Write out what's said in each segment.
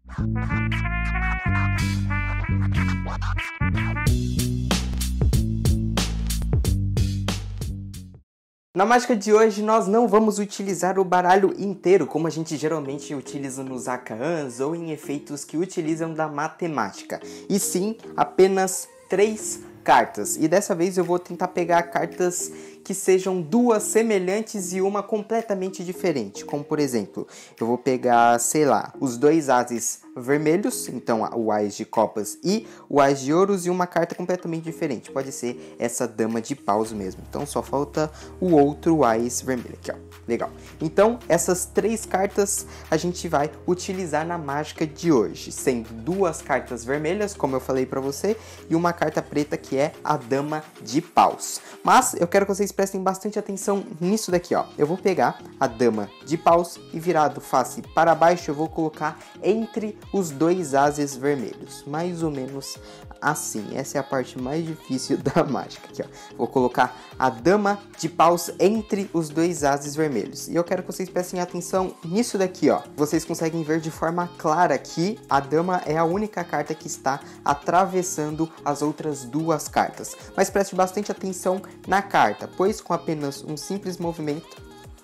Na mágica de hoje, nós não vamos utilizar o baralho inteiro, como a gente geralmente utiliza nos Akans ou em efeitos que utilizam da matemática, e sim apenas 3 cartas. E dessa vez eu vou tentar pegar cartas que sejam duas semelhantes e uma completamente diferente. Como por exemplo, eu vou pegar, sei lá, os 2 ases vermelhos, então o Ás de copas e o Ás de ouros, e uma carta completamente diferente. Pode ser essa dama de paus mesmo. Então só falta o outro Ás vermelho aqui, ó. Legal. Então essas 3 cartas a gente vai utilizar na mágica de hoje, sendo 2 cartas vermelhas, como eu falei pra você, e uma carta preta que é a dama de paus. Mas eu quero que vocês prestem bastante atenção nisso daqui, ó. Eu vou pegar a dama de paus e virado face para baixo eu vou colocar entre os 2 ases vermelhos, mais ou menos assim. Essa é a parte mais difícil da mágica aqui, ó. Vou colocar a dama de paus entre os 2 ases vermelhos. E eu quero que vocês prestem atenção nisso daqui, ó. Vocês conseguem ver de forma clara que a dama é a única carta que está atravessando as outras 2 cartas. Mas preste bastante atenção na carta, pois com apenas um simples movimento,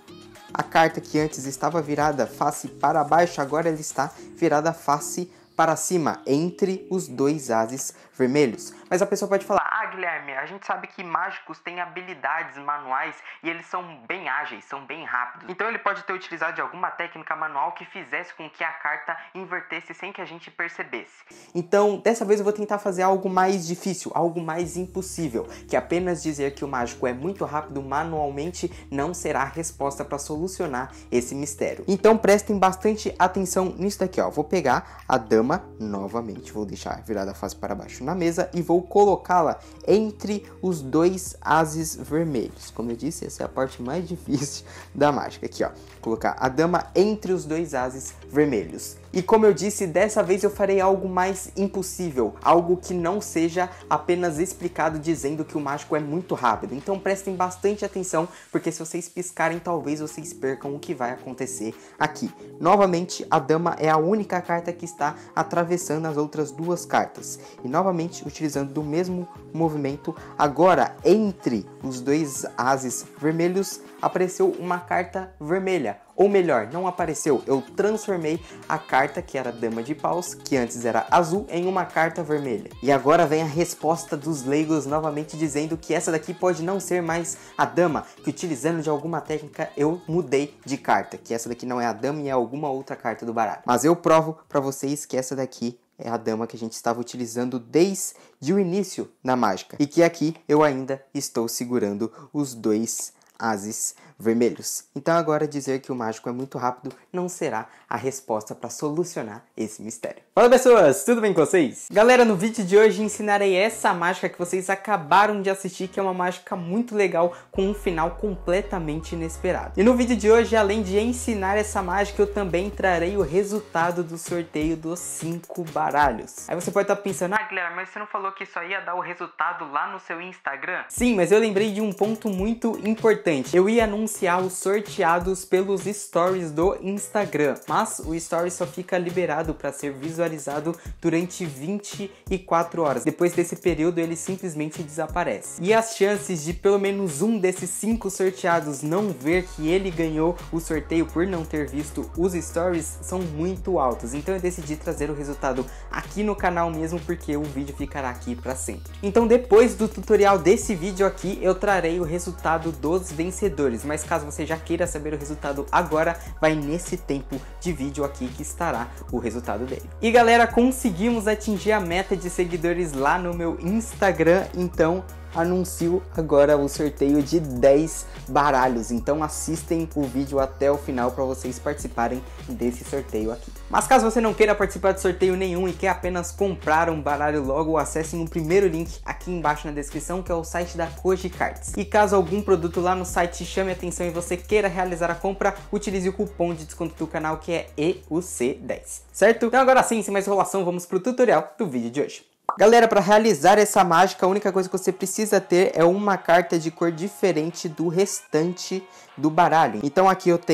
a carta que antes estava virada face para baixo, agora ela está virada face para cima, entre os 2 ases vermelhos. Mas a pessoa pode falar: ah, Guilherme, a gente sabe que mágicos têm habilidades manuais e eles são bem ágeis, são bem rápidos. Então ele pode ter utilizado de alguma técnica manual que fizesse com que a carta invertesse sem que a gente percebesse. Então, dessa vez eu vou tentar fazer algo mais difícil, algo mais impossível, que apenas dizer que o mágico é muito rápido manualmente não será a resposta para solucionar esse mistério. Então prestem bastante atenção nisso daqui, ó. Vou pegar a dama novamente, vou deixar virada face para baixo na mesa e vou colocá-la entre os 2 ases vermelhos. Como eu disse, essa é a parte mais difícil da mágica aqui, ó. Colocar a dama entre os 2 ases vermelhos. E como eu disse, dessa vez eu farei algo mais impossível, algo que não seja apenas explicado dizendo que o mágico é muito rápido. Então prestem bastante atenção, porque se vocês piscarem, talvez vocês percam o que vai acontecer aqui. Novamente, a dama é a única carta que está atravessando as outras 2 cartas. E novamente, utilizando do mesmo movimento, agora entre os 2 ases vermelhos, apareceu uma carta vermelha. Ou melhor, não apareceu, eu transformei a carta que era dama de paus, que antes era azul, em uma carta vermelha. E agora vem a resposta dos leigos novamente dizendo que essa daqui pode não ser mais a dama, que utilizando de alguma técnica eu mudei de carta, que essa daqui não é a dama e é alguma outra carta do baralho. Mas eu provo pra vocês que essa daqui é a dama que a gente estava utilizando desde o início da mágica. E que aqui eu ainda estou segurando os 2 ases vermelhos. Então agora dizer que o mágico é muito rápido não será a resposta para solucionar esse mistério. Fala pessoas, tudo bem com vocês? Galera, no vídeo de hoje ensinarei essa mágica que vocês acabaram de assistir, que é uma mágica muito legal com um final completamente inesperado. E no vídeo de hoje, além de ensinar essa mágica, eu também trarei o resultado do sorteio dos 5 baralhos. Aí você pode estar pensando: ah, Guilherme, mas você não falou que só ia dar o resultado lá no seu Instagram? Sim, mas eu lembrei de um ponto muito importante. Eu ia anunciar os sorteados pelos stories do Instagram, mas o story só fica liberado para ser visualizado durante 24 horas. Depois desse período ele simplesmente desaparece. E as chances de pelo menos um desses 5 sorteados não ver que ele ganhou o sorteio por não ter visto os stories são muito altas. Então eu decidi trazer o resultado aqui no canal mesmo, porque o vídeo ficará aqui para sempre. Então depois do tutorial desse vídeo aqui eu trarei o resultado dos vencedores, mas caso você já queira saber o resultado agora, vai nesse tempo de vídeo aqui que estará o resultado dele. E galera, conseguimos atingir a meta de seguidores lá no meu Instagram, então anuncio agora o sorteio de 10 baralhos. Então assistem o vídeo até o final para vocês participarem desse sorteio aqui. Mas caso você não queira participar de sorteio nenhum e quer apenas comprar um baralho logo, acessem o primeiro link aqui embaixo na descrição, que é o site da Koji Cards. E caso algum produto lá no site chame a atenção e você queira realizar a compra, utilize o cupom de desconto do canal, que é EUC10, certo? Então agora sim, sem mais enrolação, vamos pro tutorial do vídeo de hoje. Galera, para realizar essa mágica, a única coisa que você precisa ter é uma carta de cor diferente do restante do baralho. Então aqui eu tenho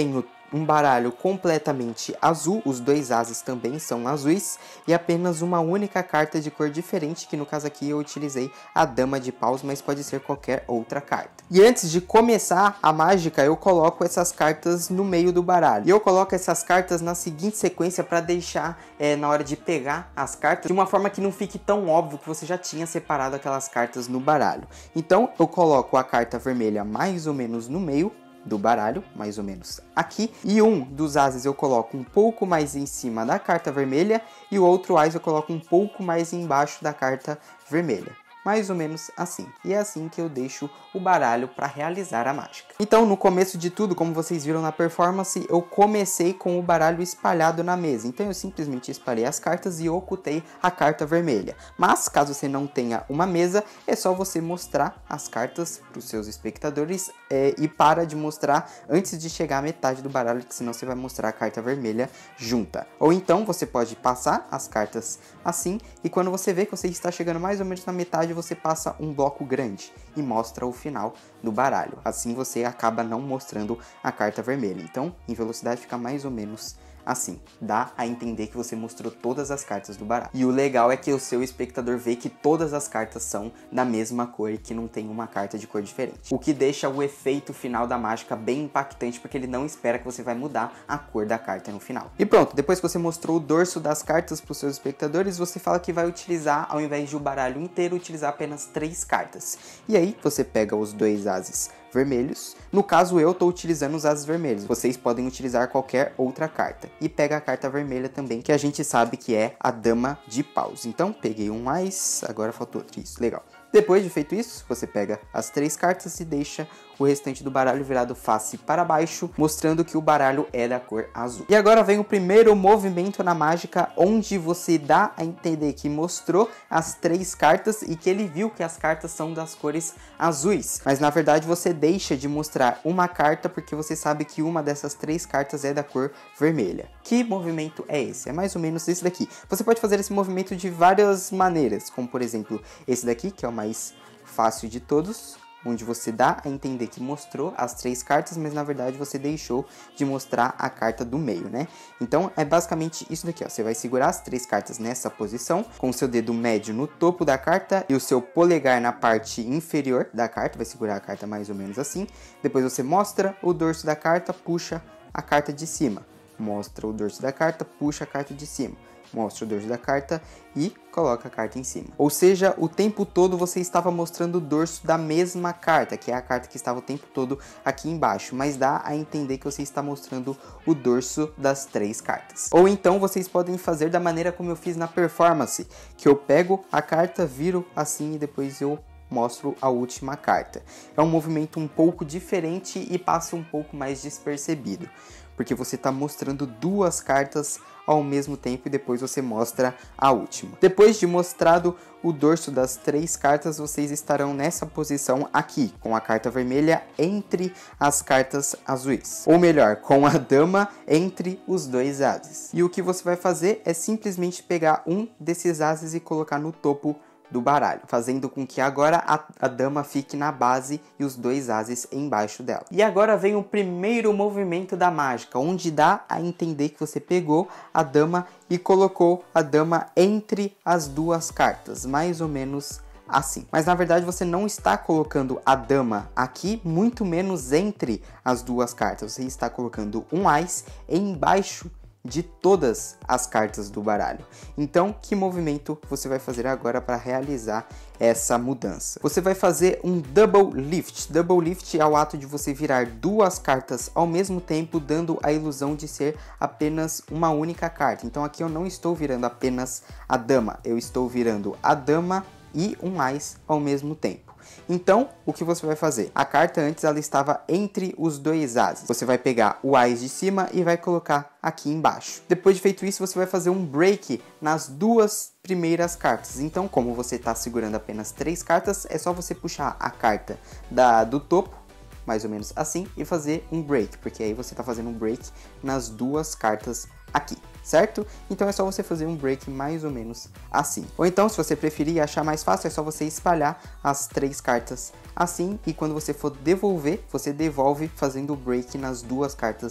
um baralho completamente azul, os dois ases também são azuis, e apenas uma única carta de cor diferente, que no caso aqui eu utilizei a Dama de Paus, mas pode ser qualquer outra carta. E antes de começar a mágica, eu coloco essas cartas no meio do baralho. E eu coloco essas cartas na seguinte sequência para deixar na hora de pegar as cartas de uma forma que não fique tão óbvio que você já tinha separado aquelas cartas no baralho. Então eu coloco a carta vermelha mais ou menos no meio do baralho, mais ou menos aqui, e um dos ases eu coloco um pouco mais em cima da carta vermelha e o outro as eu coloco um pouco mais embaixo da carta vermelha. Mais ou menos assim. E é assim que eu deixo o baralho para realizar a mágica. Então, no começo de tudo, como vocês viram na performance, eu comecei com o baralho espalhado na mesa. Então, eu simplesmente espalhei as cartas e ocultei a carta vermelha. Mas, caso você não tenha uma mesa, é só você mostrar as cartas para os seus espectadores e para de mostrar antes de chegar à metade do baralho, que senão você vai mostrar a carta vermelha junta. Ou então, você pode passar as cartas assim e quando você vê que você está chegando mais ou menos na metade, você passa um bloco grande e mostra o final do baralho. Assim você acaba não mostrando a carta vermelha. Então, em velocidade fica mais ou menos assim. Dá a entender que você mostrou todas as cartas do baralho. E o legal é que o seu espectador vê que todas as cartas são da mesma cor e que não tem uma carta de cor diferente. O que deixa o efeito final da mágica bem impactante, porque ele não espera que você vai mudar a cor da carta no final. E pronto, depois que você mostrou o dorso das cartas para os seus espectadores, você fala que vai utilizar, ao invés de o baralho inteiro, utilizar apenas 3 cartas. E aí você pega os dois ases vermelhos. No caso, eu estou utilizando os ases vermelhos. Vocês podem utilizar qualquer outra carta. E pega a carta vermelha também, que a gente sabe que é a Dama de Paus. Então, peguei um mais, agora faltou outro. Isso, legal. Depois de feito isso, você pega as 3 cartas e deixa o restante do baralho virado face para baixo, mostrando que o baralho é da cor azul. E agora vem o primeiro movimento na mágica, onde você dá a entender que mostrou as 3 cartas e que ele viu que as cartas são das cores azuis. Mas na verdade você deixa de mostrar uma carta porque você sabe que uma dessas 3 cartas é da cor vermelha. Que movimento é esse? É mais ou menos esse daqui. Você pode fazer esse movimento de várias maneiras, como por exemplo esse daqui, que é o mais fácil de todos, onde você dá a entender que mostrou as 3 cartas, mas na verdade você deixou de mostrar a carta do meio, né? Então é basicamente isso daqui, ó. Você vai segurar as 3 cartas nessa posição, com o seu dedo médio no topo da carta e o seu polegar na parte inferior da carta, vai segurar a carta mais ou menos assim. Depois você mostra o dorso da carta, puxa a carta de cima. Mostra o dorso da carta, puxa a carta de cima. Mostra o dorso da carta e coloca a carta em cima. Ou seja, o tempo todo você estava mostrando o dorso da mesma carta, que é a carta que estava o tempo todo aqui embaixo, mas dá a entender que você está mostrando o dorso das 3 cartas. Ou então vocês podem fazer da maneira como eu fiz na performance, que eu pego a carta, viro assim e depois eu mostro a última carta. É um movimento um pouco diferente e passa um pouco mais despercebido, porque você está mostrando 2 cartas ao mesmo tempo e depois você mostra a última. Depois de mostrado o dorso das 3 cartas, vocês estarão nessa posição aqui, com a carta vermelha entre as cartas azuis. Ou melhor, com a dama entre os 2 ases. E o que você vai fazer é simplesmente pegar um desses ases e colocar no topo do baralho, fazendo com que agora a dama fique na base e os 2 ases embaixo dela. E agora vem o primeiro movimento da mágica, onde dá a entender que você pegou a dama e colocou a dama entre as 2 cartas, mais ou menos assim. Mas na verdade você não está colocando a dama aqui, muito menos entre as 2 cartas. Você está colocando um ás embaixo de todas as cartas do baralho. Então, que movimento você vai fazer agora para realizar essa mudança? Você vai fazer um double lift. Double lift é o ato de você virar 2 cartas ao mesmo tempo, dando a ilusão de ser apenas uma única carta. Então aqui eu não estou virando apenas a dama, eu estou virando a dama e um ás ao mesmo tempo. Então, o que você vai fazer? A carta antes ela estava entre os 2 ases. Você vai pegar o ás de cima e vai colocar aqui embaixo. Depois de feito isso, você vai fazer um break nas 2 primeiras cartas. Então, como você está segurando apenas 3 cartas, é só você puxar a carta do topo, mais ou menos assim, e fazer um break, porque aí você está fazendo um break nas 2 cartas aqui, certo? Então é só você fazer um break mais ou menos assim. Ou então, se você preferir achar mais fácil, é só você espalhar as 3 cartas assim, e quando você for devolver, você devolve fazendo o break nas 2 cartas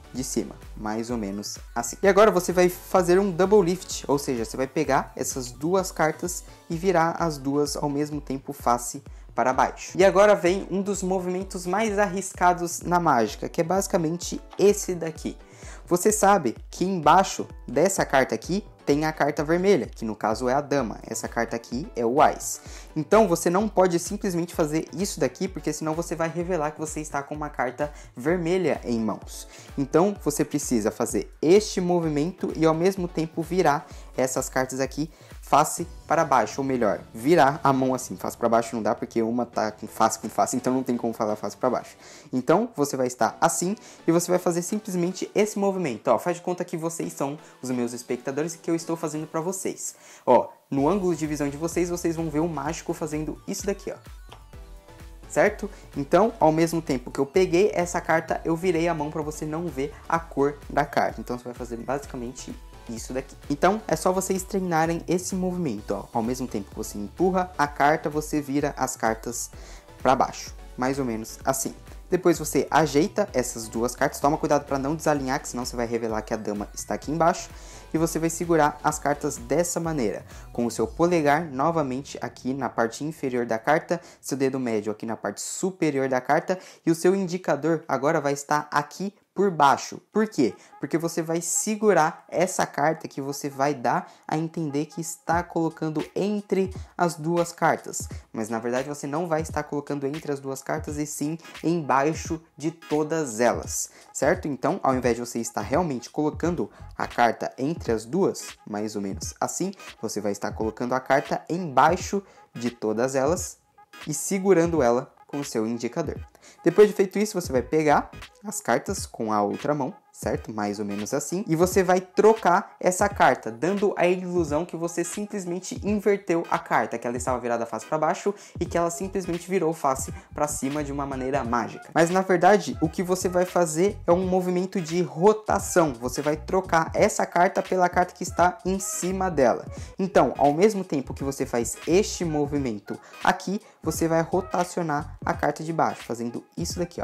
de cima, mais ou menos assim. E agora você vai fazer um double lift, ou seja, você vai pegar essas duas cartas e virar as duas ao mesmo tempo face para baixo. E agora vem um dos movimentos mais arriscados na mágica, que é basicamente esse daqui. Você sabe que embaixo dessa carta aqui tem a carta vermelha, que no caso é a dama. Essa carta aqui é o Ás. Então você não pode simplesmente fazer isso daqui, porque senão você vai revelar que você está com uma carta vermelha em mãos. Então você precisa fazer este movimento e ao mesmo tempo virar essas cartas aqui face para baixo, ou melhor, virar a mão assim. Face para baixo não dá porque uma tá com face, então não tem como falar face para baixo. Então você vai estar assim e você vai fazer simplesmente esse movimento. Ó, faz de conta que vocês são os meus espectadores e que eu estou fazendo para vocês. Ó, no ângulo de visão de vocês vão ver o mágico fazendo isso daqui, ó. Certo? Então, ao mesmo tempo que eu peguei essa carta, eu virei a mão para você não ver a cor da carta. Então você vai fazer basicamente isso daqui. Então é só vocês treinarem esse movimento, ó. Ao mesmo tempo que você empurra a carta, você vira as cartas para baixo, mais ou menos assim. Depois você ajeita essas duas cartas, toma cuidado para não desalinhar, que senão você vai revelar que a dama está aqui embaixo. E você vai segurar as cartas dessa maneira, com o seu polegar novamente aqui na parte inferior da carta, seu dedo médio aqui na parte superior da carta e o seu indicador agora vai estar aqui por baixo. Por quê? Porque você vai segurar essa carta que você vai dar a entender que está colocando entre as duas cartas. Mas na verdade você não vai estar colocando entre as duas cartas e sim embaixo de todas elas, certo? Então, ao invés de você estar realmente colocando a carta entre as duas, mais ou menos assim, você vai estar colocando a carta embaixo de todas elas e segurando ela com o seu indicador. Depois de feito isso, você vai pegar as cartas com a outra mão, certo? Mais ou menos assim. E você vai trocar essa carta, dando a ilusão que você simplesmente inverteu a carta, que ela estava virada face para baixo e que ela simplesmente virou face para cima de uma maneira mágica. Mas na verdade, o que você vai fazer é um movimento de rotação. Você vai trocar essa carta pela carta que está em cima dela. Então, ao mesmo tempo que você faz este movimento aqui, você vai rotacionar a carta de baixo, fazendo isso daqui, ó.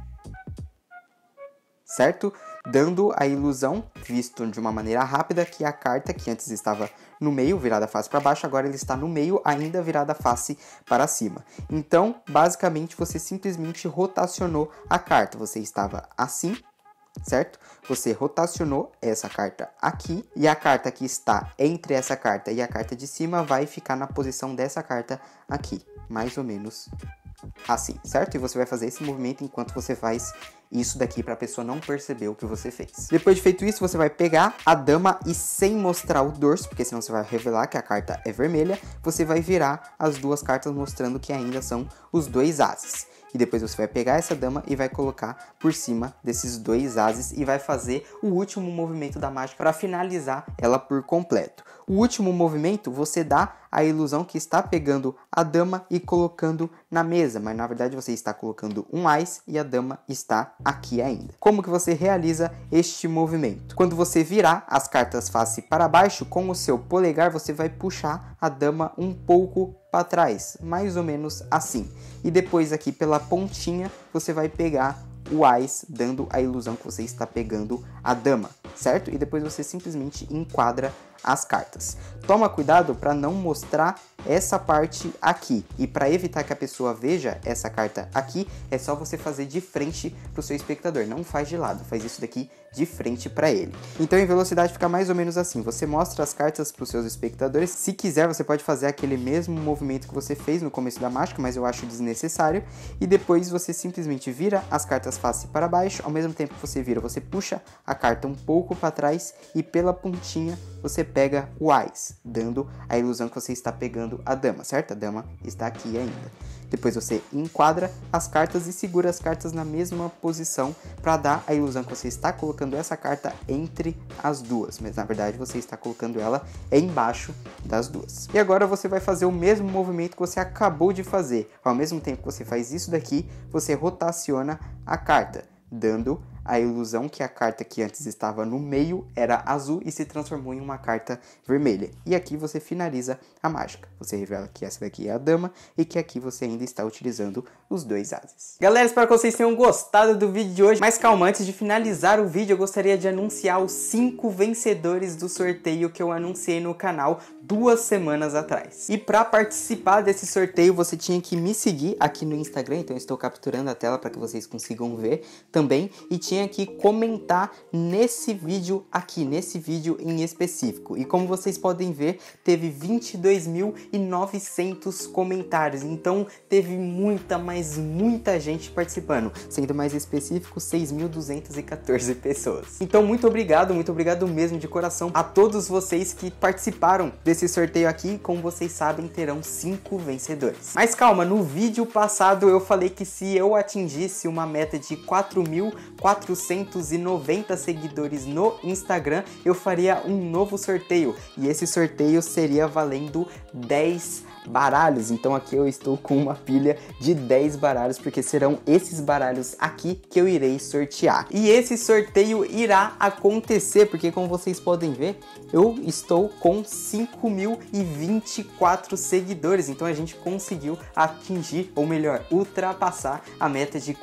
Certo? Dando a ilusão, visto de uma maneira rápida, que a carta que antes estava no meio, virada face para baixo, agora ele está no meio, ainda virada face para cima. Então, basicamente, você simplesmente rotacionou a carta. Você estava assim, certo? Você rotacionou essa carta aqui, e a carta que está entre essa carta e a carta de cima vai ficar na posição dessa carta aqui, mais ou menos assim, certo? E você vai fazer esse movimento enquanto você faz isso daqui para a pessoa não perceber o que você fez. Depois de feito isso, você vai pegar a dama e sem mostrar o dorso, porque senão você vai revelar que a carta é vermelha, você vai virar as duas cartas mostrando que ainda são os dois ases. E depois você vai pegar essa dama e vai colocar por cima desses dois ases e vai fazer o último movimento da mágica para finalizar ela por completo. O último movimento você dá a ilusão que está pegando a dama e colocando na mesa, mas na verdade você está colocando um ás e a dama está aqui ainda. Como que você realiza este movimento? Quando você virar as cartas face para baixo, com o seu polegar você vai puxar a dama um pouco para trás, mais ou menos assim. E depois aqui pela pontinha você vai pegar o ás, dando a ilusão que você está pegando a dama, certo? E depois você simplesmente enquadra as cartas. Toma cuidado para não mostrar essa parte aqui, e para evitar que a pessoa veja essa carta aqui, é só você fazer de frente para o seu espectador, não faz de lado, faz isso daqui de frente para ele. Então em velocidade fica mais ou menos assim, você mostra as cartas para os seus espectadores, se quiser você pode fazer aquele mesmo movimento que você fez no começo da mágica, mas eu acho desnecessário, e depois você simplesmente vira as cartas face para baixo, ao mesmo tempo que você vira, você puxa a carta um pouco para trás e pela pontinha você pega o ás, dando a ilusão que você está pegando a dama, certo? A dama está aqui ainda. Depois você enquadra as cartas e segura as cartas na mesma posição para dar a ilusão que você está colocando essa carta entre as duas, mas na verdade você está colocando ela embaixo das duas. E agora você vai fazer o mesmo movimento que você acabou de fazer. Ao mesmo tempo que você faz isso daqui, você rotaciona a carta, dando a ilusão que a carta que antes estava no meio era azul e se transformou em uma carta vermelha. E aqui você finaliza a mágica. Você revela que essa daqui é a dama e que aqui você ainda está utilizando os 2 ases. Galera, espero que vocês tenham gostado do vídeo de hoje. Mas calma, antes de finalizar o vídeo, eu gostaria de anunciar os 5 vencedores do sorteio que eu anunciei no canal 2 semanas atrás. E para participar desse sorteio, você tinha que me seguir aqui no Instagram, então eu estou capturando a tela para que vocês consigam ver também, e tinha que comentar nesse vídeo aqui, nesse vídeo em específico. E como vocês podem ver, teve 22.900 comentários, então teve muita gente participando, sendo mais específico, 6.214 pessoas. Então muito obrigado mesmo de coração a todos vocês que participaram desse sorteio aqui. Como vocês sabem, terão 5 vencedores. Mas calma, no vídeo passado eu falei que se eu atingisse uma meta de 4.490 seguidores no Instagram, eu faria um novo sorteio, e esse sorteio seria valendo 10 baralhos. Então aqui eu estou com uma pilha de 10 baralhos, porque serão esses baralhos aqui que eu irei sortear. E esse sorteio irá acontecer, porque como vocês podem ver, eu estou com 5.024 seguidores. Então a gente conseguiu atingir, ou melhor, ultrapassar a meta de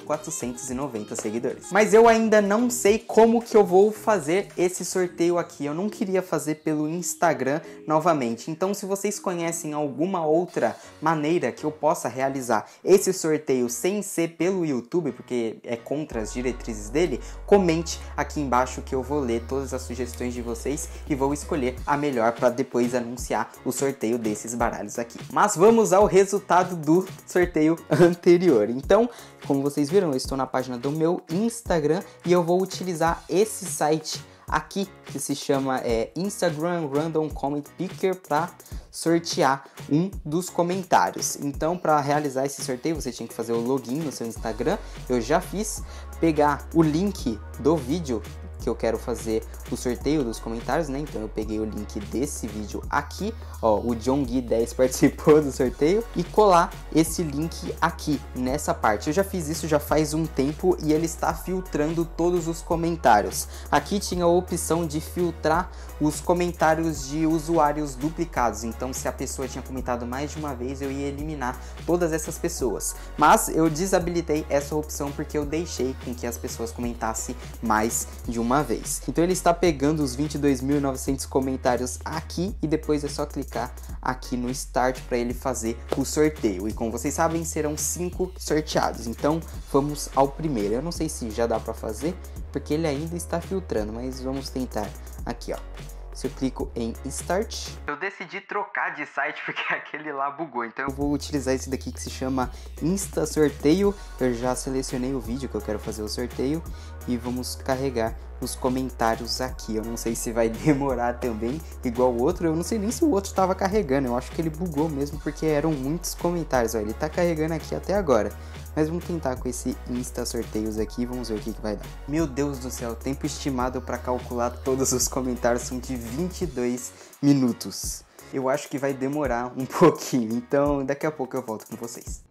4.490 seguidores. Mas eu ainda não sei como que eu vou fazer esse sorteio aqui. Eu não queria fazer pelo Instagram novamente. Então se vocês conhecem alguma outra maneira que eu possa realizar esse sorteio sem ser pelo YouTube, porque é contra as diretrizes dele, comente aqui embaixo que eu vou ler todas as sugestões de vocês e vou escolher a melhor para depois anunciar o sorteio desses baralhos aqui. Mas vamos ao resultado do sorteio anterior. Então, como vocês viram, eu estou na página do meu Instagram e eu vou utilizar esse site aqui que se chama Instagram Random Comment Picker para sortear um dos comentários. Então, para realizar esse sorteio, você tinha que fazer o login no seu Instagram. Eu já fiz. Pegar o link do vídeo que eu quero fazer o sorteio dos comentários, né? Então eu peguei o link desse vídeo aqui, ó, o John Gui 10 participou do sorteio, e colar esse link aqui nessa parte. Eu já fiz isso já faz um tempo e ele está filtrando todos os comentários. Aqui tinha a opção de filtrar os comentários de usuários duplicados, então se a pessoa tinha comentado mais de uma vez, eu ia eliminar todas essas pessoas. Mas eu desabilitei essa opção porque eu deixei com que as pessoas comentassem mais de uma vez. Então ele está pegando os 22.900 comentários aqui e depois é só clicar aqui no Start para ele fazer o sorteio. E como vocês sabem, serão 5 sorteados. Então vamos ao primeiro. Eu não sei se já dá para fazer porque ele ainda está filtrando, mas vamos tentar aqui, ó. Se eu clico em Start, eu decidi trocar de site porque aquele lá bugou. Então eu vou utilizar esse daqui que se chama Insta Sorteio. Eu já selecionei o vídeo que eu quero fazer o sorteio e vamos carregar os comentários aqui. Eu não sei se vai demorar também igual o outro. Eu não sei nem se o outro estava carregando. Eu acho que ele bugou mesmo porque eram muitos comentários. Ó, ele tá carregando aqui até agora. Mas vamos tentar com esse Insta Sorteios aqui, vamos ver o que vai dar. Meu Deus do céu, o tempo estimado para calcular todos os comentários são de 22 minutos. Eu acho que vai demorar um pouquinho, então daqui a pouco eu volto com vocês.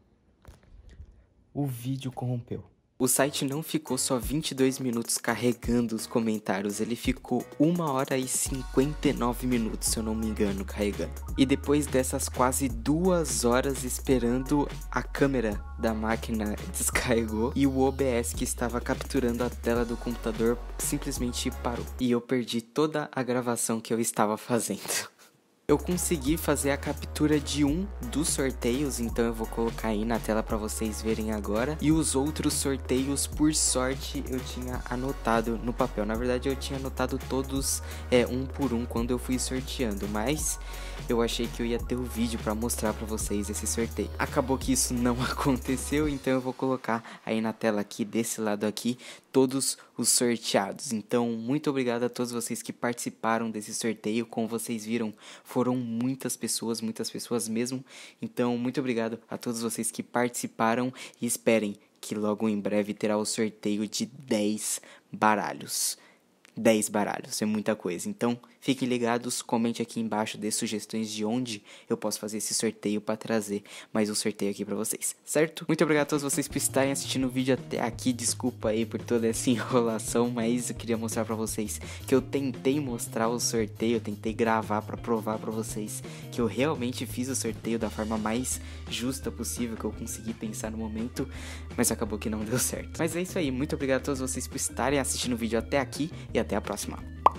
O vídeo corrompeu. O site não ficou só 22 minutos carregando os comentários, ele ficou 1 hora e 59 minutos, se eu não me engano, carregando. E depois dessas quase 2 horas esperando, a câmera da máquina descarregou e o OBS que estava capturando a tela do computador simplesmente parou. E eu perdi toda a gravação que eu estava fazendo. Eu consegui fazer a captura de um dos sorteios, então eu vou colocar aí na tela para vocês verem agora. E os outros sorteios, por sorte, eu tinha anotado no papel. Na verdade, eu tinha anotado todos um por um quando eu fui sorteando, mas eu achei que eu ia ter o vídeo para mostrar para vocês esse sorteio. Acabou que isso não aconteceu, então eu vou colocar aí na tela aqui, desse lado aqui, todos os sorteados. Então, muito obrigado a todos vocês que participaram desse sorteio. Como vocês viram, foram muitas pessoas mesmo. Então, muito obrigado a todos vocês que participaram e esperem que logo em breve terá o sorteio de 10 baralhos. 10 baralhos, é muita coisa. Então, fiquem ligados, comente aqui embaixo, dê sugestões de onde eu posso fazer esse sorteio para trazer mais um sorteio aqui para vocês, certo? Muito obrigado a todos vocês por estarem assistindo o vídeo até aqui, desculpa aí por toda essa enrolação, mas eu queria mostrar para vocês que eu tentei mostrar o sorteio, eu tentei gravar para provar para vocês que eu realmente fiz o sorteio da forma mais justa possível que eu consegui pensar no momento, mas acabou que não deu certo. Mas é isso aí, muito obrigado a todos vocês por estarem assistindo o vídeo até aqui e até a próxima.